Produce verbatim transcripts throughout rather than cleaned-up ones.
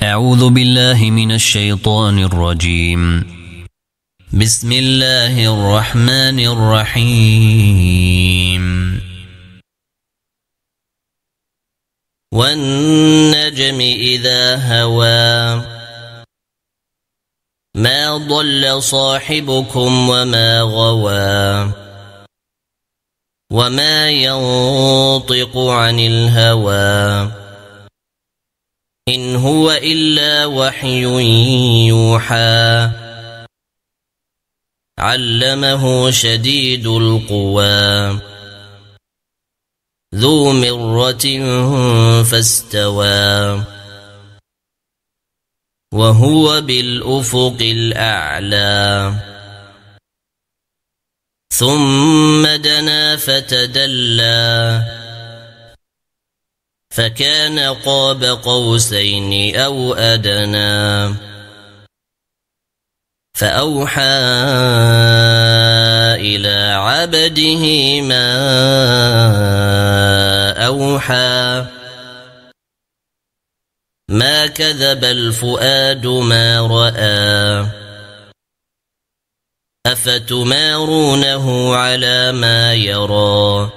أعوذ بالله من الشيطان الرجيم. بسم الله الرحمن الرحيم. والنجم إذا هوى ما ضل صاحبكم وما غوى وما ينطق عن الهوى إن هو إلا وحي يوحى علمه شديد القوى ذو مرة فاستوى وهو بالأفق الأعلى ثم دنا فتدلى فكان قاب قوسين أو أدنى فأوحى إلى عبده ما أوحى ما كذب الفؤاد ما رأى أفتمارونه على ما يرى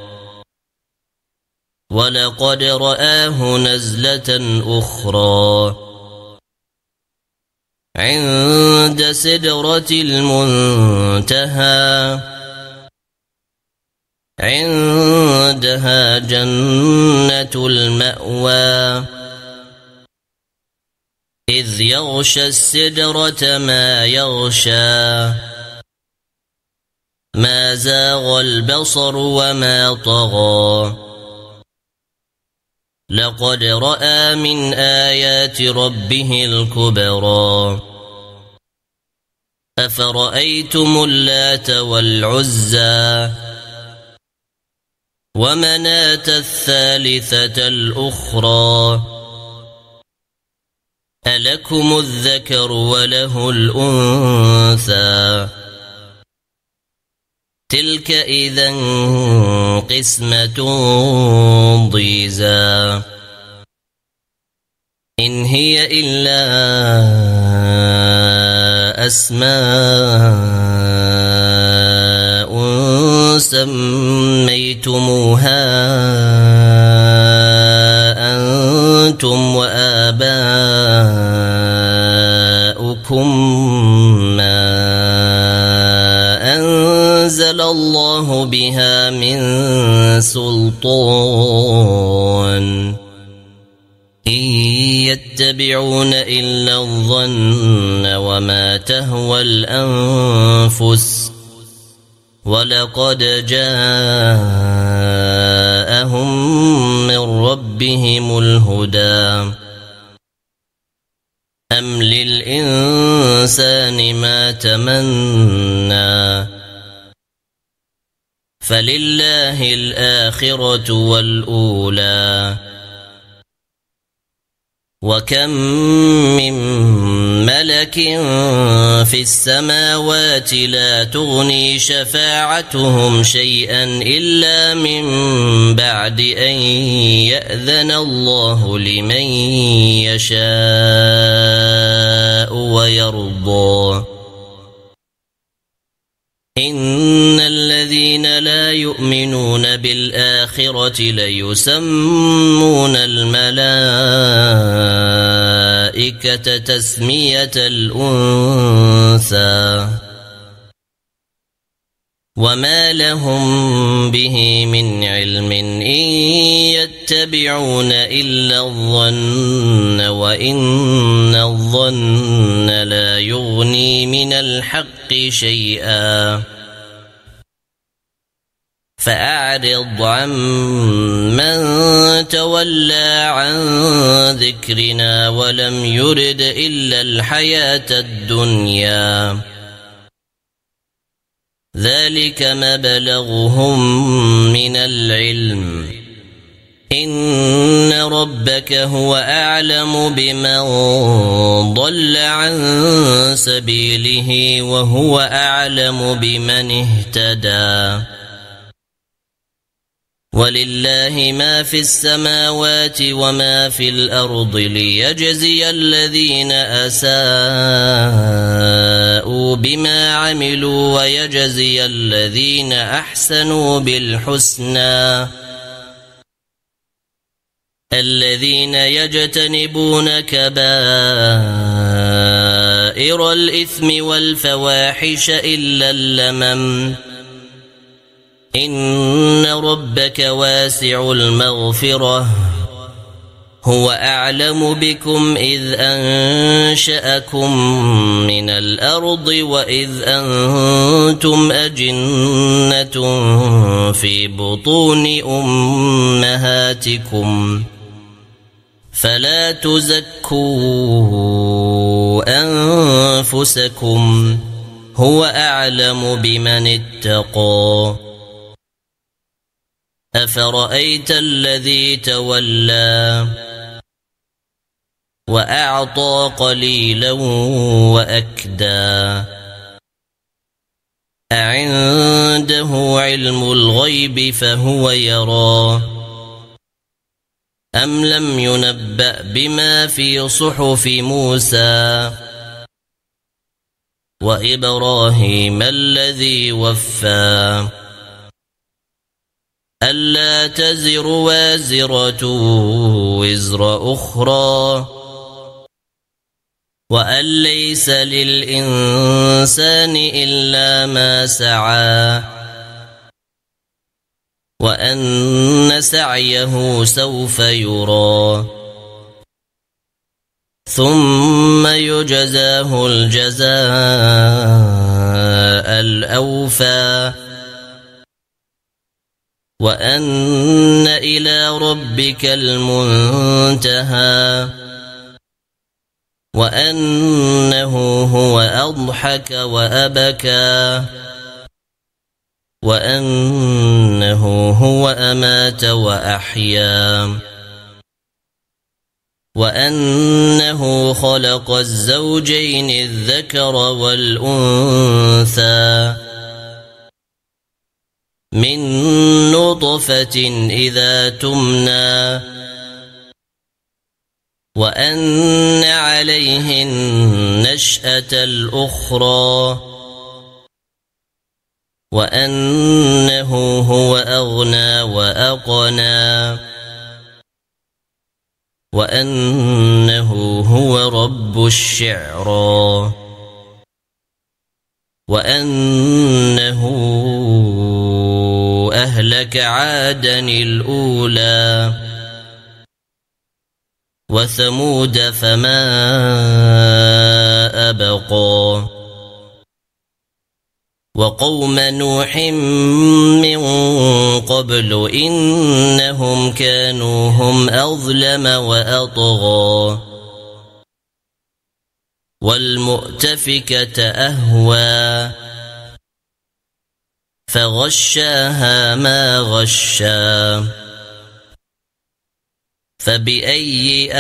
ولقد رآه نزلة أخرى عند سدرة المنتهى عندها جنة المأوى إذ يغشى السدرة ما يغشى ما زاغ البصر وما طغى لقد رأى من آيات ربه الكبرى أفرأيتم اللات والعزى ومناة الثالثة الأخرى ألكم الذكر وله الأنثى تلك إذا قسمة ضيزى إن هي إلا أسماء سميتموها أنتم وآباؤكم ما أنزل الله بها من سلطان إن يتبعون إلا الظن وما تهوى الأنفس ولقد جاءهم من ربهم الهدى أم للإنسان ما تمنى فلله الآخرة والأولى وكم من ملك في السماوات لا تغني شفاعتهم شيئا إلا من بعد أن يأذن الله لمن يشاء ويرضى إن الذين لا يؤمنون بالآخرة ليسمون الملائكة تسمية الأنثى وما لهم به من علم إن يتبعون إلا الظن وإن الظن لا يغني من الحق شيئا فأعرض عن من تولى عن ذكرنا ولم يرد إلا الحياة الدنيا ذلك مبلغهم من العلم إن ربك هو أعلم بمن ضل عن سبيله وهو أعلم بمن اهتدى ولله ما في السماوات وما في الأرض ليجزي الذين أساءوا بما عملوا ويجزي الذين أحسنوا بالحسنى الذين يجتنبون كبائر الإثم والفواحش إلا اللمم إن ربك واسع المغفرة هو أعلم بكم إذ أنشأكم من الأرض وإذ أنتم أجنة في بطون أمهاتكم فلا تزكوا أنفسكم هو أعلم بمن اتقى أفرأيت الذي تولى وأعطى قليلا وأكدى أعنده علم الغيب فهو يرى أم لم ينبأ بما في صحف موسى وإبراهيم الذي وفى ألا تزر وازرة وزر أخرى وأن ليس للإنسان إلا ما سعى وأن سعيه سوف يرى ثم يجزاه الجزاء الأوفى وأن إلى ربك المنتهى وأنه هو أضحك وأبكى وأنه هو أمات وأحيا وأنه خلق الزوجين الذكر والأنثى من نطفة إذا تمنى وأن عليه النشأة الأخرى وأنه هو أغنى وأقنى وأنه هو رب الشعرى وأنه أهلك عادا الأولى وثمود فما أبقى وقوم نوح من قبل إنهم كانوا هم أظلم وأطغى والمؤتفكة أهوى فغشاها ما غشا فبأي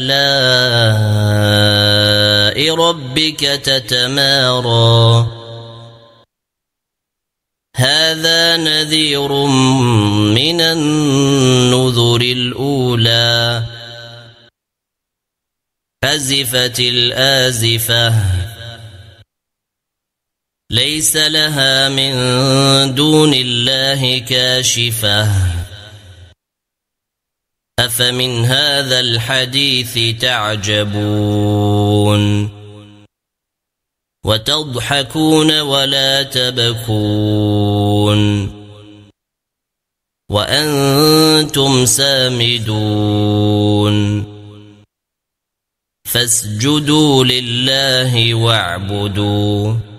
آلاء ربك تتمارى هذا نذير من النذر الأولى أزفت الآزفة ليس لها من دون الله كاشفة أفمن هذا الحديث تعجبون وتضحكون ولا تبكون وأنتم سامدون فاسجدوا لله واعبدوا